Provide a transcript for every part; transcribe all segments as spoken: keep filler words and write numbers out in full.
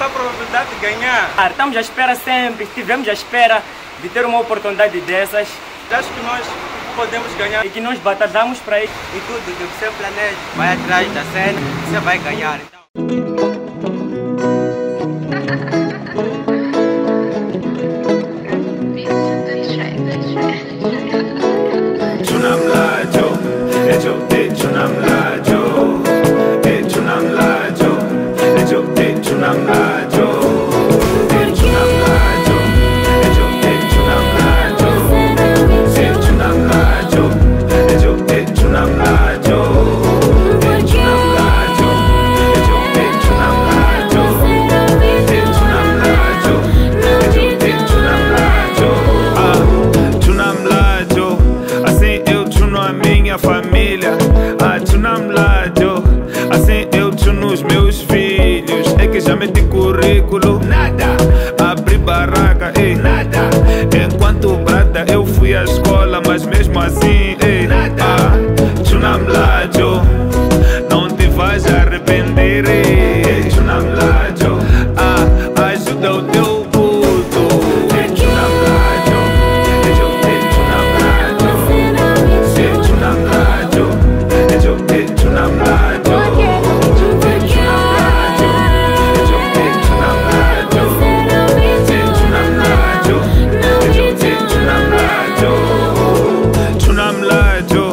nossa probabilidade de ganhar. Ah, estamos à espera sempre, estivemos à espera de ter uma oportunidade dessas. Acho que nós podemos ganhar e que nós batalhamos para isso. E tudo que você planeja, vai atrás da cena, você vai ganhar. Então. Txuna mlajo, ejo te txuna mlajo, e txuna mlajo, ejo te txuna mlajo, e txuna mlajo, ejo te txuna mlajo, e txuna mlajo, ejo te txuna mlajo, e txuna mlajo, ejo te txuna mlajo, e txuna mlajo, ejo te txuna mlajo, ah, txuna mlajo. Assim eu txuno a minha família, a txuna mlajo. Assim eu txuno os meus filhos. É que já meti currículo, nada. Abri barraca, ei, nada. Enquanto brada eu fui à escola, mas mesmo assim, ei, nada. Ah, txuna mlajo, não te vais arrepender, ei, txuna mlajo. Ah, ajuda o teu puto, ei, txuna mlajo. Ejo te txuna mlajo, se txuna mlajo, ejo te txuna mlajo, te txuna mlajo, ejo te txuna mlajo, se txuna mlajo, ejo te txuna mlajo, txuna mlajo,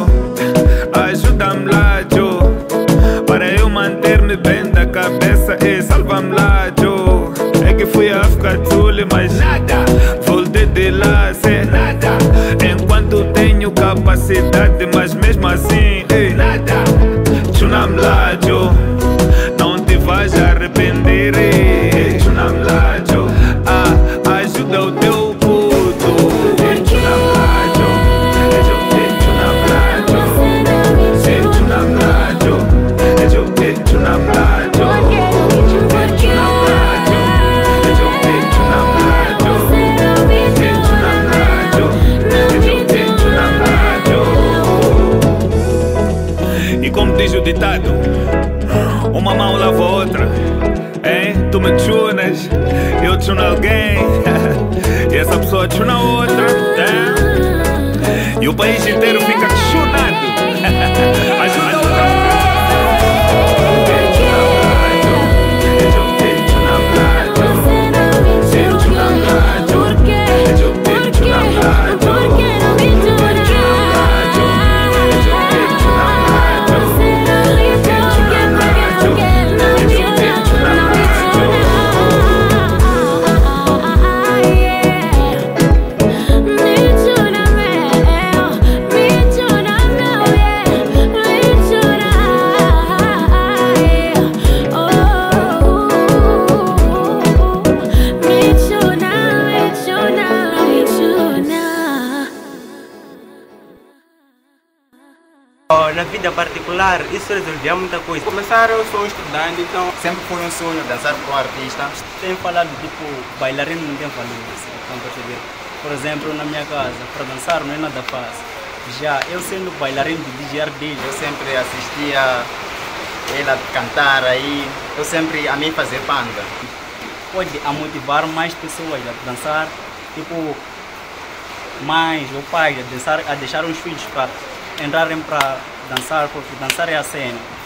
ajuda mlajo, para eu manter-me bem da cabeça e salva mlajo. É que fui a África Tule, mas nada, voltei de lá sem nada. Enquanto tenho capacidade, mas mesmo assim, ei, nada. Txuna mlajo, não te vais arrepender, ei, txuna mlajo. Ah, ajuda o teu puto, ei, txuna mlajo, ejo te txuna mlajo, se txuna mlajo, ejo te txuna mlajo, te txuna mlajo, ejo te txuna mlajo, te txuna mlajo, ejo te txuna mlajo. E como diz o ditado, uma mão lava a outra, hein? Tu me txunas, eu txuno alguém, e essa pessoa txuna outra, hein? E o país inteiro fica txunado. Ajuda o na vida particular, isso resolvia muita coisa. Começar, eu sou um estudante, então sempre foi um sonho dançar com um artista. Tem falado, tipo, bailarino não tem valor, assim, estão a perceber? Por exemplo, na minha casa, para dançar não é nada fácil. Já eu sendo bailarino de D J Ardiles, eu sempre assistia ela cantar aí, eu sempre a mim fazer banda. Pode a motivar mais pessoas a dançar, tipo, mães ou pais a, dançar, a deixar os filhos para entrarem para dançar, porque dançar é a cena.